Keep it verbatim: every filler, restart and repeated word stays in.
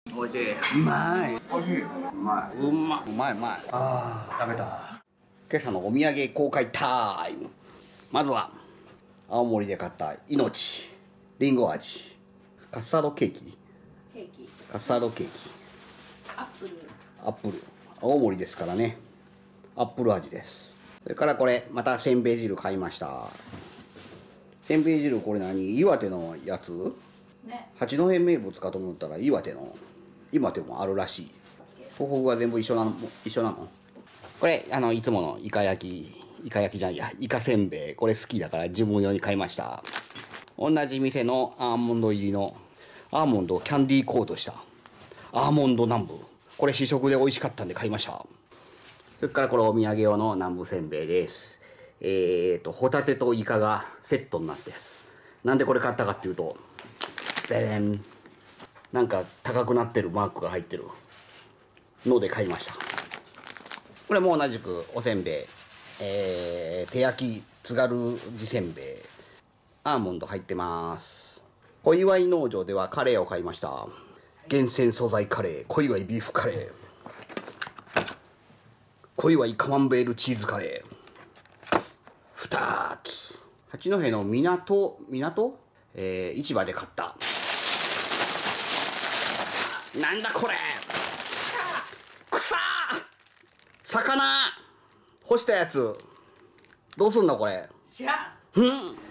おいしい。うまい。おいしい。うまい。うま。うまいうまい。ああ、食べた。今朝のお土産公開タイム。まずは青森で買った命りんご味カスタードケーキ。 ケーキ。 カスタードケーキ。 アップル。 アップル。青森ですからね。アップル味です。それからこれまたせんべい汁買いました。せんべい汁これ何？岩手のやつ？ ね。 八戸名物かと思ったら岩手の。岩手もあるらしい。東北が全部一緒なの？一緒なの？これあのいつものイカ焼き、イカ焼きじゃんや、イカせんべい。これ好きだから自分用に買いました。同じ店のアーモンド入りのアーモンドをキャンディーコートしたアーモンド南部。これ試食で美味しかったんで買いました。それからこれお土産用の南部せんべいです。えーとホタテとイカがセットになって、なんでこれ買ったかっていうと、ベレン、なんか高くなってるマークが入ってるので買いました。これも同じくおせんべい、えー、手焼き津軽地せんべい、アーモンド入ってます。小祝農場ではカレーを買いました。厳選素材カレー、小祝ビーフカレー、小祝カマンベールチーズカレーふたつ。八戸の港港、えー、市場で買った。なんだこれ、草魚干したやつ。どうすんのこれ。 知らん。 うん。